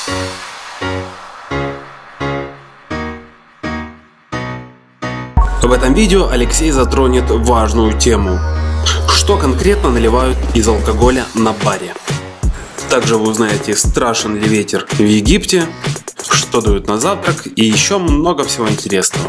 В этом видео Алексей затронет важную тему. Что конкретно наливают из алкоголя на баре? Также вы узнаете, страшен ли ветер в Египте, что дают на завтрак и еще много всего интересного.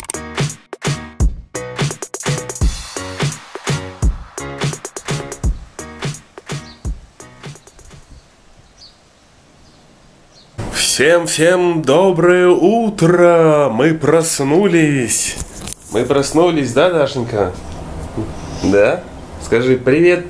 Всем доброе утро! Мы проснулись! Да, Дашенька? Да? Скажи привет!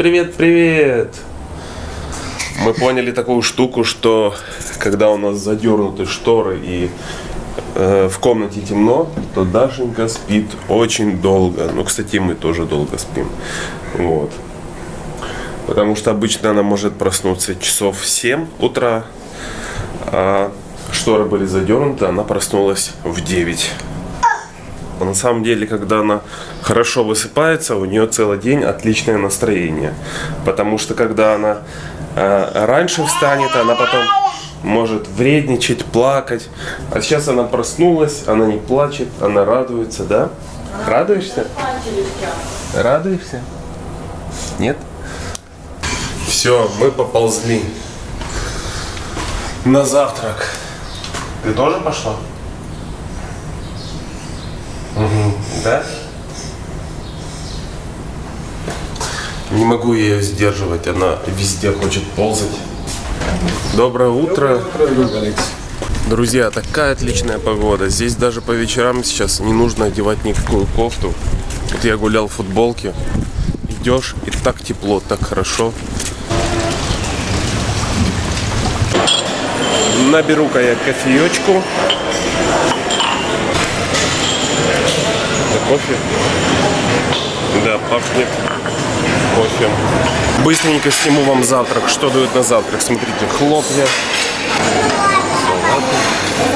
Мы поняли такую штуку, что когда у нас задернуты шторы и в комнате темно, то Дашенька спит очень долго. Ну, кстати, мы тоже долго спим. Вот. Потому что обычно она может проснуться часов в 7 утра. А шторы были задернуты, она проснулась в 9. Но на самом деле, когда она хорошо высыпается, у нее целый день отличное настроение. Потому что когда она раньше встанет, она потом может вредничать, плакать. А сейчас она проснулась, она не плачет, она радуется, да? Радуешься? Радуешься? Нет? Все, мы поползли на завтрак. Ты тоже пошла? Угу. Да? Не могу ее сдерживать, она везде хочет ползать. Доброе утро. Друзья, такая отличная погода. Здесь даже по вечерам сейчас не нужно одевать никакую кофту. Вот я гулял в футболке. Идешь, и так тепло, так хорошо. Наберу-ка я кофеечку. Это кофе? Да, пахнет кофе. Быстренько сниму вам завтрак. Что дают на завтрак? Смотрите, хлопья, салаты.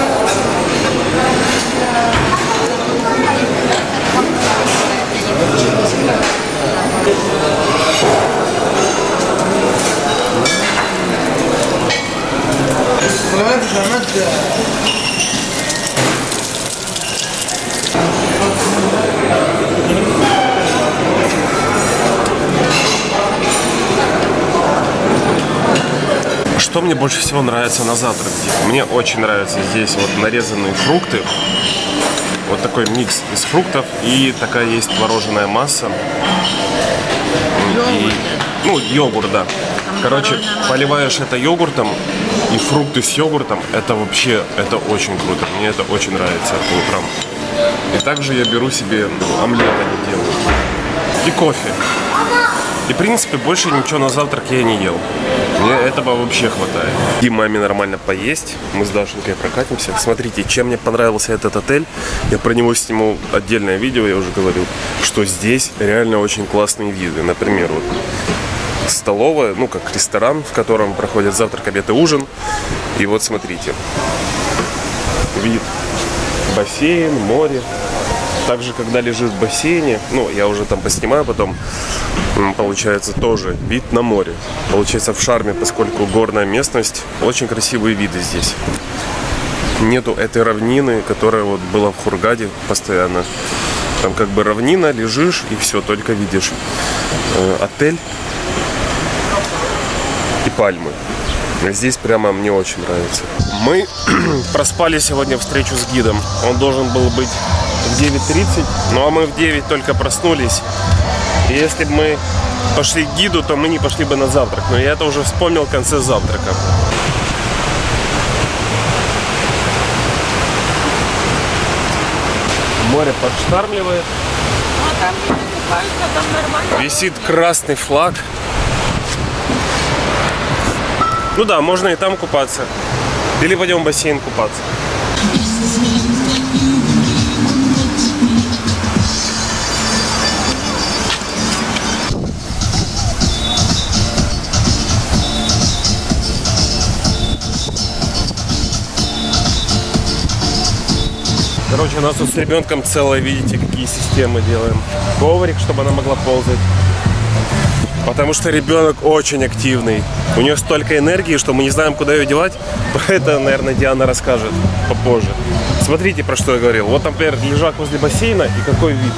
Что мне больше всего нравится на завтрак здесь? Мне очень нравятся здесь вот нарезанные фрукты. Вот такой микс из фруктов. И такая есть творожная масса. И, йогурт, да. Короче, поливаешь это йогуртом. И фрукты с йогуртом, это вообще, это очень круто. Мне это очень нравится по утрам. И также я беру себе омлет, они делают. И кофе. И, в принципе, больше ничего на завтрак я не ел. Мне этого вообще хватает. И маме нормально поесть. Мы с Дашенькой прокатимся. Смотрите, чем мне понравился этот отель. Я про него сниму отдельное видео, я уже говорил, что здесь реально очень классные виды. Например, вот столовая, как ресторан, в котором проходят завтрак, обед и ужин. И вот смотрите. Вид. Бассейн, море. Также, когда лежишь в бассейне, я уже там поснимаю потом, получается тоже вид на море. Получается в Шарме, поскольку горная местность, очень красивые виды здесь. Нету этой равнины, которая вот была в Хургаде постоянно. Там как бы равнина, лежишь и все, только видишь отель и пальмы. Здесь прямо мне очень нравится. Мы проспали сегодня встречу с гидом. Он должен был быть в 9:30, а мы в 9 только проснулись. И если бы мы пошли к гиду, то мы не пошли бы на завтрак. Но я это уже вспомнил в конце завтрака. Море подштармливает. Висит красный флаг. Ну да, можно и там купаться. Или пойдем в бассейн купаться. Короче, у нас тут с ребенком целое, видите, какие системы делаем. Коврик, чтобы она могла ползать. Потому что ребенок очень активный. У нее столько энергии, что мы не знаем, куда ее девать. Про это, наверное, Диана расскажет попозже. Смотрите, про что я говорил. Вот, например, лежак возле бассейна, и какой вид.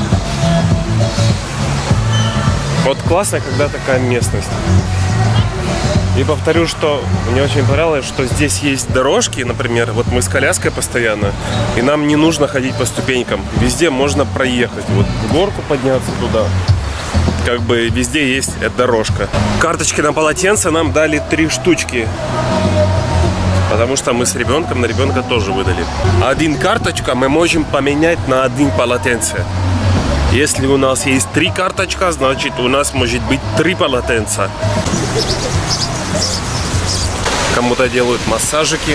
Вот классно, когда такая местность. И повторю, что мне очень понравилось, что здесь есть дорожки, например, вот мы с коляской постоянно, и нам не нужно ходить по ступенькам. Везде можно проехать. Вот в горку подняться туда. Как бы везде есть дорожка. Карточки на полотенце нам дали 3 штучки. Потому что мы с ребенком, на ребенка тоже выдали. 1 карточка мы можем поменять на 1 полотенце. Если у нас есть 3 карточка, значит у нас может быть 3 полотенца. Кому-то делают массажики.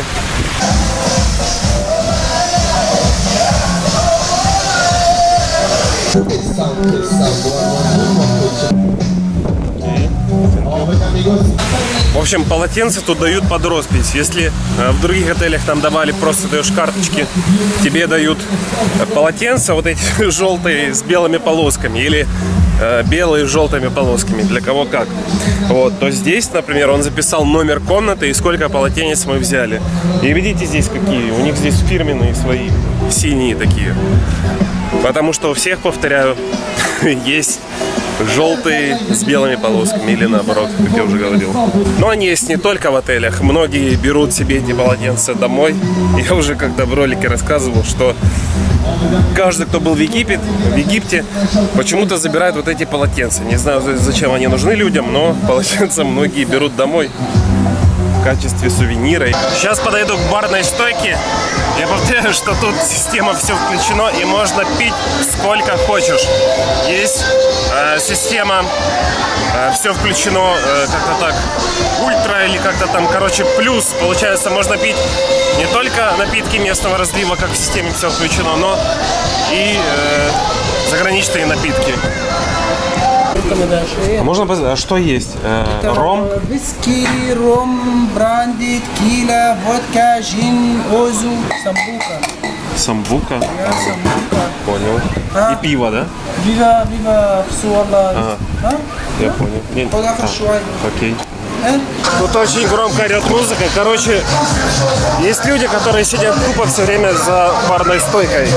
В общем, полотенца тут дают под роспись. Если в других отелях там давали, просто даешь карточки, тебе дают полотенца вот эти желтые с белыми полосками или белые с желтыми полосками, для кого как. Вот, то здесь, например, он записал номер комнаты и сколько полотенец мы взяли. И видите здесь какие, у них здесь фирменные свои, синие такие. Потому что у всех, повторяю, есть желтые с белыми полосками или наоборот, как я уже говорил. Но они есть не только в отелях. Многие берут себе эти полотенца домой. Я уже когда в ролике рассказывал, что каждый, кто был в Египте, почему-то забирает вот эти полотенца. Не знаю, зачем они нужны людям, но полотенца многие берут домой в качестве сувенира. Сейчас подойду к барной стойке. Я повторяю, что тут система все включено и можно пить сколько хочешь. Есть система все включено как-то так, ультра или как-то там, короче, плюс. Получается, можно пить не только напитки местного разлива, как в системе все включено, но и заграничные напитки. А можно, а что есть? Ром? Виски, ром, бранди, текила, водка, джин, озу, самбука. Самбука? Самбука. Понял. И пиво, да? Вива, псуала. Я понял. Окей. Э? Тут очень громко идет музыка. Короче, есть люди, которые сидят тупо все время за барной стойкой.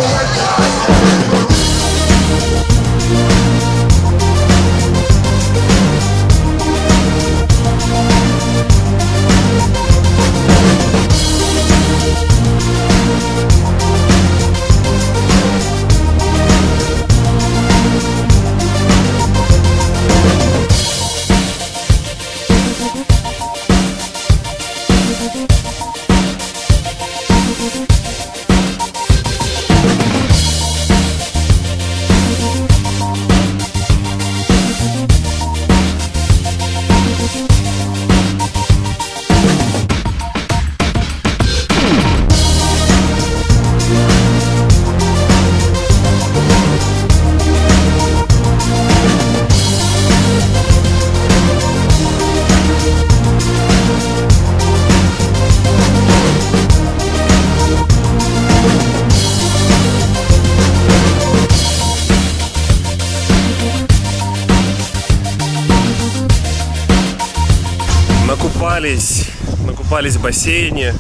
Накупались в бассейне.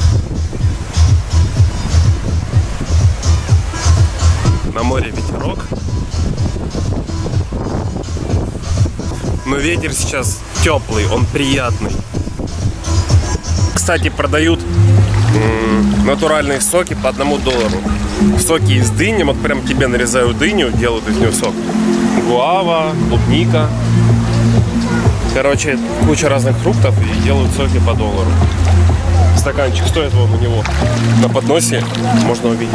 На море ветерок. Но ветер сейчас теплый, он приятный. Кстати, продают натуральные соки по $1. Соки из дыни, вот прям тебе нарезают дыню, делают из нее сок. Гуава, клубника. Короче, куча разных фруктов и делают соки по $1. Стаканчик стоит вон у него на подносе, можно увидеть.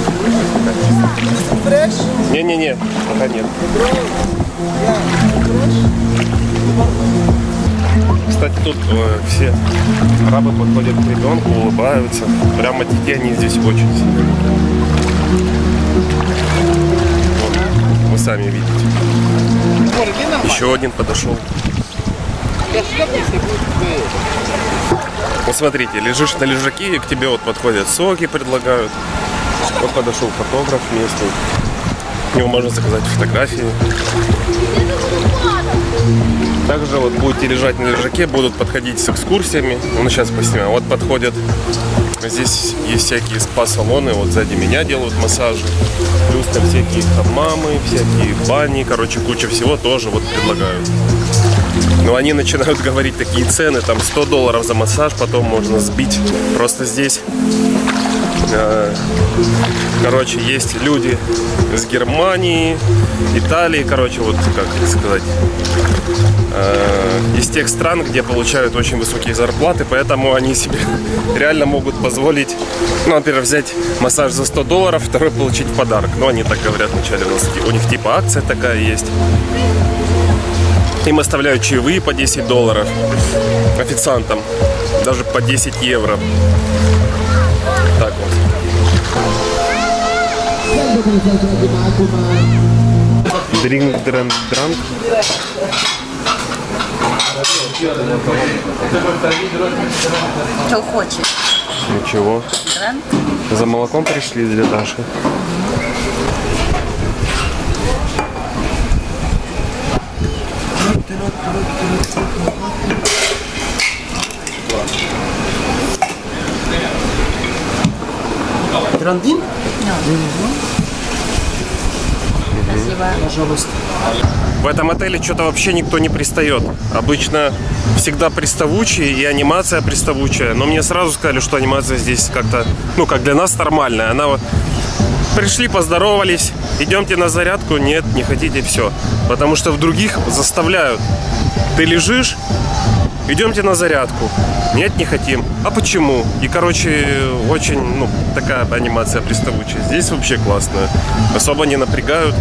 Не-не-не, пока нет. Кстати, тут все арабы подходят к ребенку, улыбаются. Прямо детей они здесь очень сильно. Вот, вы сами видите. Еще один подошел. Вот смотрите, лежишь на лежаке, и к тебе вот подходят соки, предлагают. Вот подошел фотограф местный. У него можно заказать фотографии. Также вот будете лежать на лежаке, будут подходить с экскурсиями. Ну, сейчас поснимаем. Вот подходят. Здесь есть всякие спа-салоны. Вот сзади меня делают массажи. Плюс там всякие хаммамы, всякие бани. Короче, куча всего тоже вот предлагают. Но они начинают говорить такие цены. Там $100 за массаж, потом можно сбить. Просто здесь... Короче, есть люди из Германии, Италии, короче, вот как сказать, из тех стран, где получают очень высокие зарплаты, поэтому они себе реально могут позволить, ну, например, взять массаж за $100, второй получить в подарок. Ну, они так говорят вначале, у них типа акция такая есть. Им оставляют чаевые по $10 официантам, даже по 10 евро. Так вот. Дринк, дранк. Что хочешь? Ничего. Дранк? За молоком пришли для Даши. Трандин? Спасибо. Пожалуйста. В этом отеле что-то вообще никто не пристает. Обычно всегда приставучие и анимация приставучая. Но мне сразу сказали, что анимация здесь как-то, ну, как для нас нормальная. Она вот пришли, поздоровались, идемте на зарядку. Нет, не хотите, все. Потому что в других заставляют. Ты лежишь, идемте на зарядку. Нет, не хотим. А почему? И, короче, очень, ну, такая анимация приставучая. Здесь вообще классная. Особо не напрягают.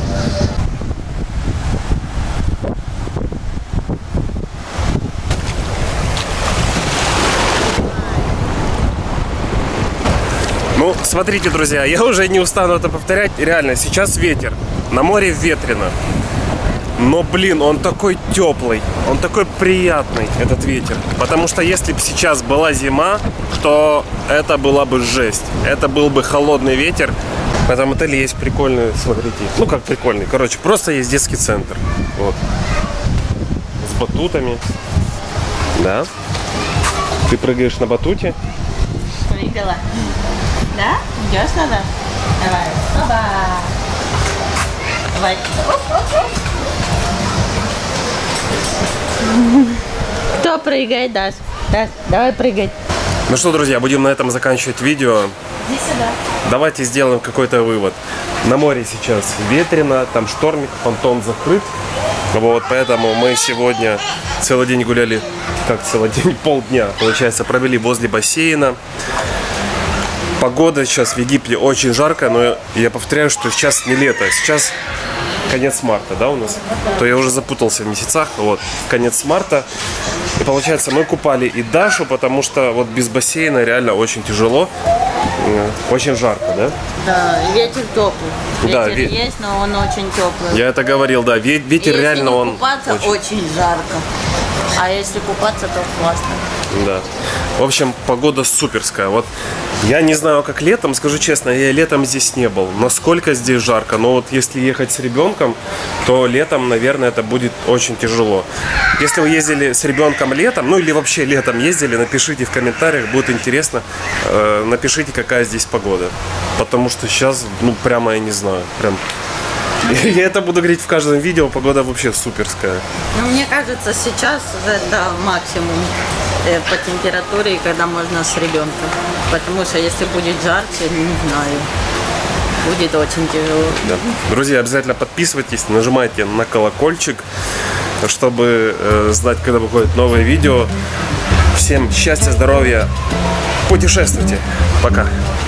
Ну, смотрите, друзья, я уже не устану это повторять. Реально, сейчас ветер. На море ветрено. Но, блин, он такой теплый, он такой приятный, этот ветер. Потому что если бы сейчас была зима, то это была бы жесть. Это был бы холодный ветер. В этом отеле есть прикольный, смотрите. Ну, как прикольный. Короче, просто есть детский центр. Вот. С батутами. Да. Ты прыгаешь на батуте. Прыгала. Да? Идешь надо? Давай. Оба. Давай. Кто прыгает, Даш? Даш, давай прыгать. Ну что, друзья, будем на этом заканчивать видео. Иди сюда. Давайте сделаем какой-то вывод. На море сейчас ветрено, там штормик, понтон закрыт. Вот, поэтому мы сегодня целый день гуляли, как целый день, полдня, получается, провели возле бассейна. Погода сейчас в Египте очень жарко, но я повторяю, что сейчас не лето, сейчас конец марта, да, у нас? То я уже запутался в месяцах, вот, конец марта. И получается, мы купали и Дашу, потому что вот без бассейна реально очень тяжело, очень жарко, да? Да, ветер теплый. Да, Ветер есть, но он очень теплый. Я это говорил, да, ветер если реально не он купаться, очень жарко. А если купаться, то классно. Да. В общем, погода суперская. Вот я не знаю, как летом, скажу честно, я летом здесь не был. Насколько здесь жарко. Но вот если ехать с ребенком, то летом, наверное, это будет очень тяжело. Если вы ездили с ребенком летом, ну или вообще летом ездили, напишите в комментариях, будет интересно. Напишите, какая здесь погода. Потому что сейчас, ну, прямо я не знаю, прям... Я это буду говорить в каждом видео, погода вообще суперская. Ну, мне кажется, сейчас это максимум по температуре, когда можно с ребенком. Потому что если будет жарче, не знаю, будет очень тяжело. Да. Друзья, обязательно подписывайтесь, нажимайте на колокольчик, чтобы знать, когда выходит новое видео. Всем счастья, здоровья, путешествуйте. Пока.